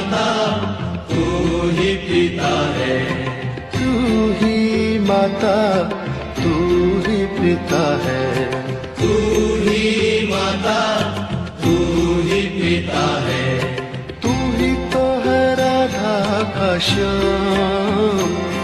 माता तू ही पिता है, तू ही माता तू ही पिता है, तू ही माता तू ही पिता है। तू ही तो है राधा का श्याम,